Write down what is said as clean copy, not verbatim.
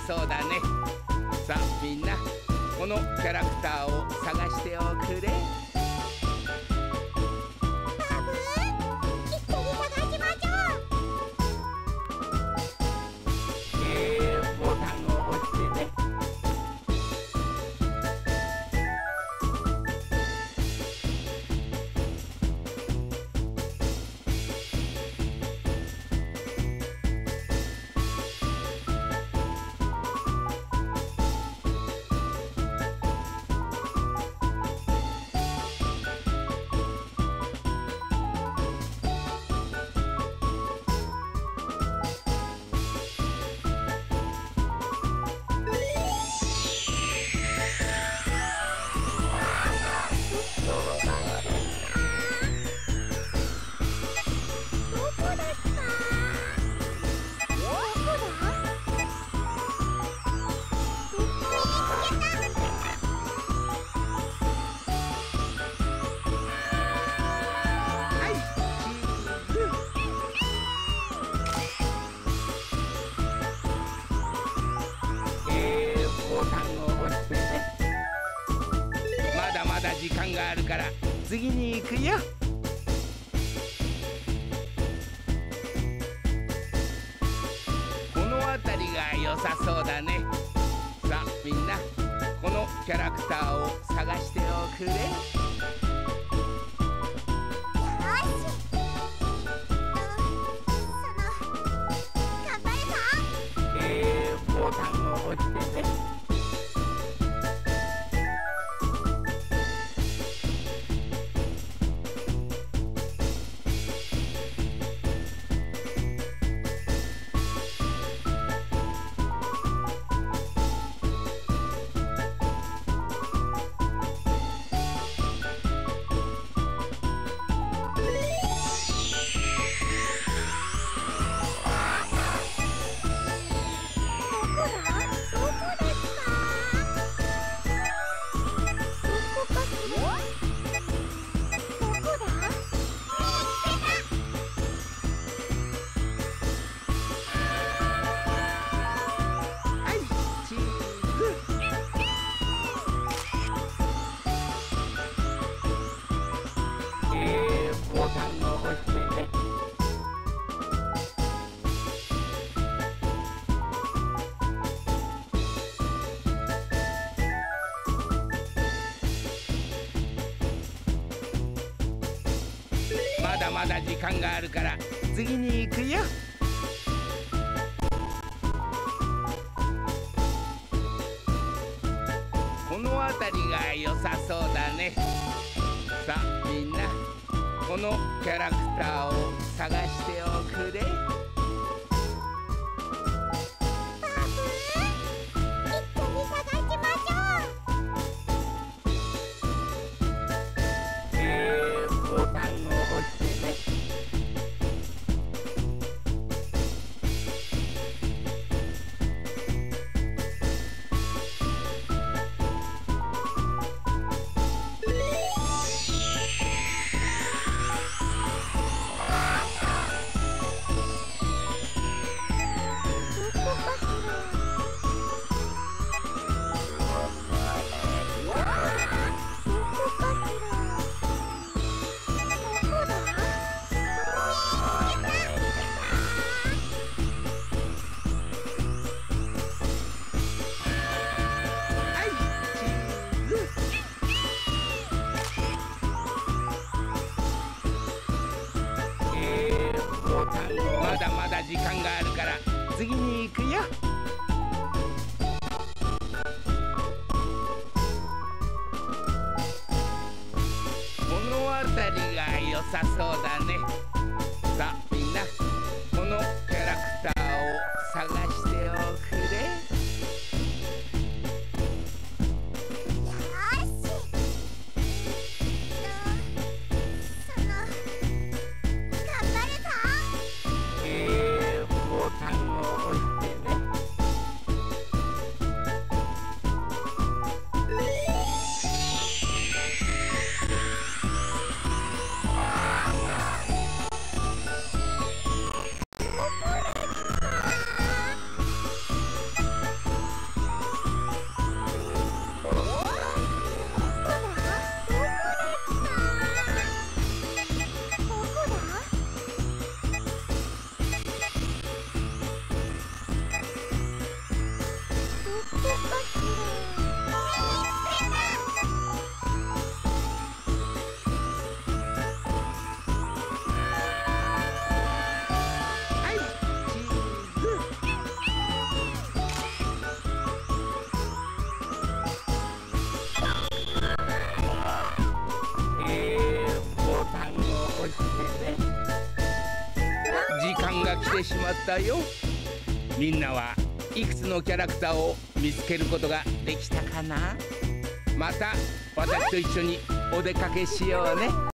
そうだね。さあみんな、このキャラクターを探しておくれ。 バブ一緒に探しましょう。ボタンを押してね。時間があるから次に行くよ。この辺りが良さそうだね。さあみんな、このキャラクターを探しておくれ。ボタンを押してね。まだ時間があるから次に行くよ。この辺りが良さそうだね。さあみんな、このキャラクターを探しておくれ。まだまだ時間があるから次に行くよ。この辺りが良さそうだね。さあみんな、このキャラクターを探しておくれ。 が来てしまったよ。みんなはいくつのキャラクターを見つけることができたかな。また私と一緒にお出かけしようね。